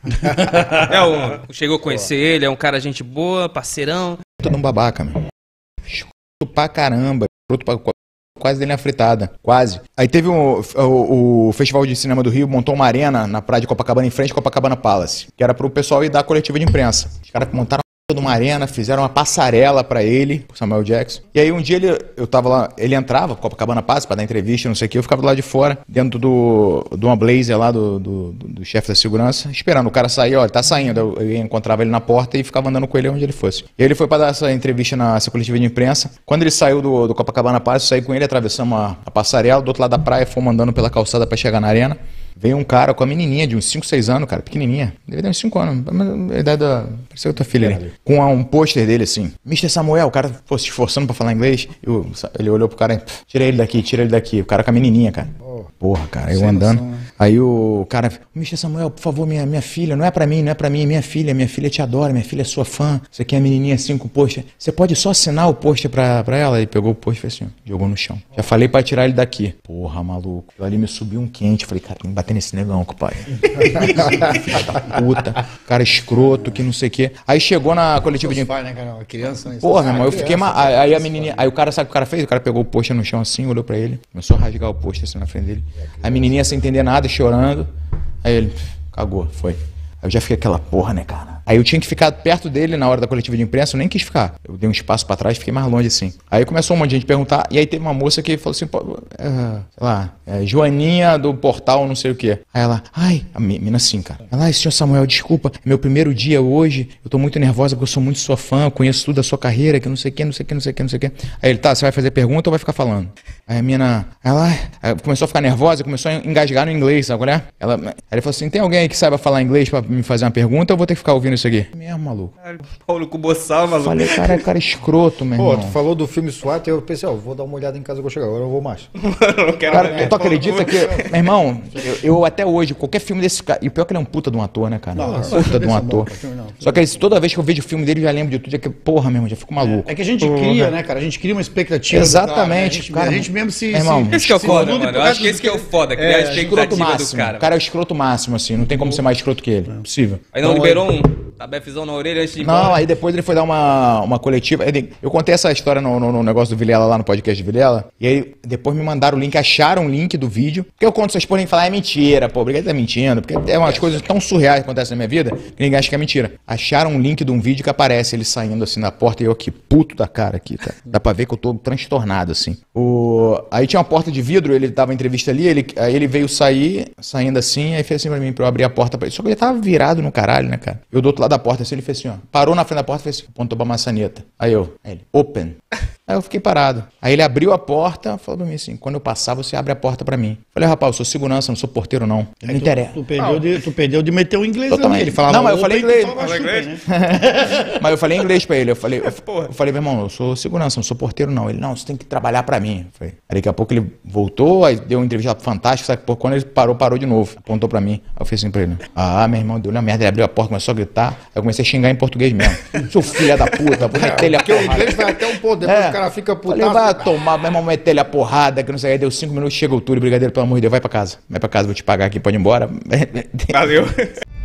Chegou a conhecer ele, é um cara gente boa, parceirão. Todo um babaca, meu. Escroto pra caramba. Quase dele na fritada. Quase. Aí teve o Festival de Cinema do Rio, montou uma arena na praia de Copacabana, em frente à Copacabana Palace, que era pro pessoal ir dar coletiva de imprensa. Os caras montaram uma arena, fizeram uma passarela pra ele, pro Samuel Jackson. E aí um dia eu tava lá, ele entrava, Copacabana Palace, pra dar entrevista, não sei o que, eu ficava do lado de fora, dentro de uma blazer lá do chefe da segurança, esperando o cara sair, ó, ele tá saindo. Eu encontrava ele na porta e ficava andando com ele onde ele fosse. E aí ele foi pra dar essa entrevista essa coletiva de imprensa. Quando ele saiu do Copacabana Palace, eu saí com ele, atravessamos a passarela, do outro lado da praia, fomos andando pela calçada pra chegar na arena. Veio um cara com a menininha de uns 5, 6 anos, cara, pequenininha. Deve ter uns 5 anos, a idade da... Parecia outra filha ali. Com um pôster dele assim. Mr. Samuel, o cara se esforçando pra falar inglês. Ele olhou pro cara e... Tira ele daqui. O cara com a menininha, cara. Porra, cara, eu andando. Noção, né? Aí o cara... Mr. Samuel, por favor, minha filha, não é pra mim, minha filha te adora, minha filha é sua fã. Isso aqui é a menininha assim com o pôster. Você pode só assinar o pôster pra ela? Ele pegou o pôster e fez assim, jogou no chão. Já falei pra tirar ele daqui. Porra, maluco. Ali me subiu um quente. Falei, cara, tem que bater nesse negão, compadre. Filha da puta. Cara escroto, que não sei o quê. Aí chegou na coletiva de... Pai, né, cara? Uma criança, né? Porra, meu irmão, eu fiquei... Aí a menininha... Aí o cara, sabe o que o cara fez? O cara pegou o pôster no chão assim, olhou pra ele. Começou a rasgar o pôster assim na frente dele. A menininha sem entender nada, chorando. Aí ele... Cagou, foi. Aí eu já fiquei aquela porra, né, cara? Aí eu tinha que ficar perto dele na hora da coletiva de imprensa, eu nem quis ficar. Eu dei um espaço pra trás, fiquei mais longe assim. Aí começou um monte de gente perguntar, e aí teve uma moça que falou assim, sei lá, Joaninha do portal não sei o quê. Aí ela, a menina assim, cara. Ela, senhor Samuel, desculpa, é meu primeiro dia hoje, eu tô muito nervosa porque eu sou muito sua fã, eu conheço tudo da sua carreira, que não sei o quê. Aí ele, tá, você vai fazer pergunta ou vai ficar falando? Aí a menina, ela começou a ficar nervosa, começou a engasgar no inglês, sabe qual é? Aí ele falou assim, tem alguém aí que saiba falar inglês pra me fazer uma pergunta ou eu vou ter que ficar ouvindo isso aqui? Mesmo, maluco. Paulo com boçal, maluco. Falei, cara escroto, meu irmão. Pô, tu falou do filme SWAT e eu pensei, vou dar uma olhada em casa que eu chegar, agora eu vou mais. Cara, tu acredita que... Meu irmão, eu até hoje, qualquer filme desse cara... E o pior é que ele é um puta de um ator, né, cara? Puta de um ator. Só que toda vez que eu vejo o filme dele, eu já lembro de tudo. Porra, meu irmão, já fico maluco. É que a gente cria, né, cara? A gente cria uma expectativa. Exatamente, cara. A gente mesmo se... Irmão, esse que é o foda, mano. Eu acho que esse que é o foda, criar a expectativa do cara. O cara é o escroto máximo, assim. Não tem como ser mais escroto que ele. Impossível. Aí não liberou um tabefizão na orelha antes de ir embora. Não, aí depois ele foi dar uma coletiva. Eu contei essa história no negócio do Vilela lá no podcast do Vilela. E aí depois me mandaram o link, acharam o link do vídeo. Porque eu conto essas porra e falar, é mentira, pô, obrigado, tá mentindo. Porque é umas coisas tão surreais que acontecem na minha vida que ninguém acha que é mentira. Acharam um link de um vídeo que aparece ele saindo assim na porta e eu aqui, puto da cara aqui, cara. Dá pra ver que eu tô transtornado, assim. Aí tinha uma porta de vidro, ele dava entrevista ali, aí ele veio saindo assim, aí fez assim pra mim, pra eu abrir a porta pra ele. Só que ele tava virado no caralho, né, cara? Eu do outro lado da porta, assim, ele fez assim, ó. Parou na frente da porta e fez assim, apontou pra maçaneta. Aí ele, open. Aí eu fiquei parado. Aí ele abriu a porta, falou pra mim assim, quando eu passar, você abre a porta pra mim. Falei, rapaz, eu sou segurança, não sou porteiro, não. Não me interessa. Tu perdeu de meter o inglês ali. Ele falava, não, mas eu falei inglês. Né? Mas eu falei inglês pra ele. Eu falei, meu irmão, eu sou segurança, não sou porteiro, não. Ele, não, você tem que trabalhar pra mim. Aí daqui a pouco ele voltou, aí deu uma entrevista pro Fantástico, sabe? Quando ele parou de novo. Apontou pra mim. Aí eu fiz assim pra ele. Meu irmão, deu uma merda. Ele abriu a porta, começou a gritar. Aí eu comecei a xingar em português mesmo. Seu filho da puta, vou meter ele a porrada. Porque o inglês vai até um pouco, depois o cara fica putaço. Falei, vai tomar, meu irmão, meter ele a porrada, que não sei. Aí deu 5 minutos, chega o Túlio, brigadeiro, pelo amor de Deus, vai pra casa, vou te pagar aqui, pode ir embora. Valeu.